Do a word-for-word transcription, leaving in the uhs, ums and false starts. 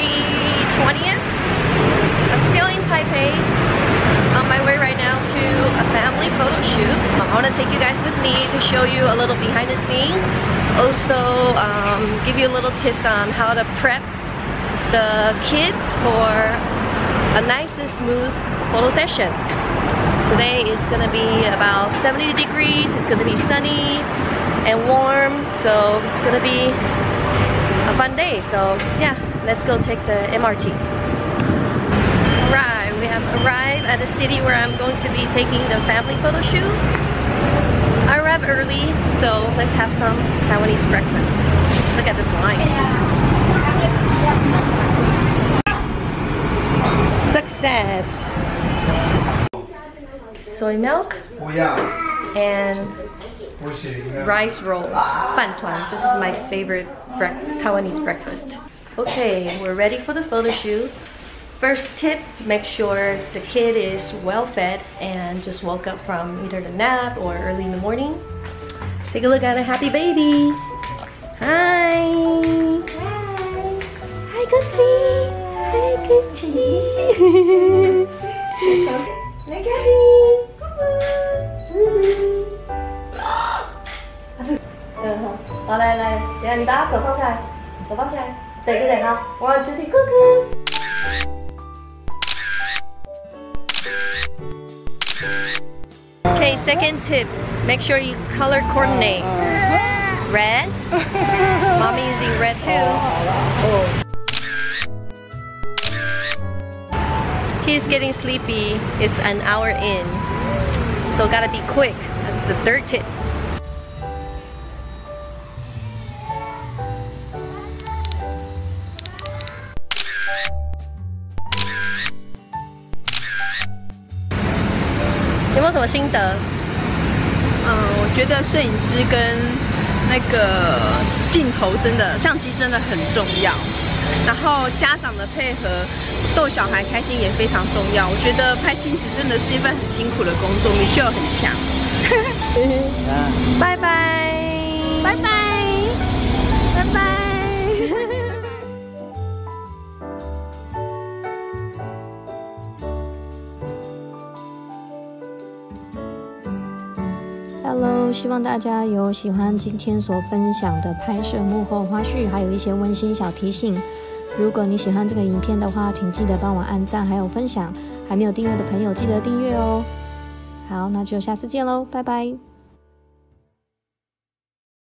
February twentieth. I'm still in Taipei. On my way right now to a family photo shoot. Um, I want to take you guys with me to show you a little behind the scene. Also, um, give you a little tips on how to prep the kid for a nice and smooth photo session. Today is going to be about seventy degrees. It's going to be sunny and warm, so it's going to be a fun day. So yeah, let's go take the M R T. Right, we have arrived at the city where I'm going to be taking the family photo shoot. I arrived early, so let's have some Taiwanese breakfast. Look at this line. Success! Soy milk and rice roll, fan tuan. This is my favorite bre Taiwanese breakfast. Okay, we're ready for the photo shoot. First tip, make sure the kid is well fed and just woke up from either the nap or early in the morning. Take a look at a happy baby. Hi. Hi. Hi, Gucci. Hi, Gucci. Hi, Gabby. 嗯，好，来来，等下你把手放下来，手放下来，等一等啊，我要肢体哥哥。 Okay, second tip, make sure you color coordinate. Red, mommy using red too. He's getting sleepy, it's an hour in, so gotta be quick. That's the third tip. You 有没有什么心得？ 嗯，我觉得摄影师跟那个镜头真的，相机真的很重要。然后家长的配合，逗小孩开心也非常重要。我觉得拍亲子真的是一份很辛苦的工作 ，Michelle 很强。 拜拜， 拜拜，拜拜。 Hello， 希望大家有喜欢今天所分享的拍摄幕后花絮，还有一些温馨小提醒。如果你喜欢这个影片的话，请记得帮我按赞还有分享。还没有订阅的朋友，记得订阅哦。好，那就下次见喽，拜拜。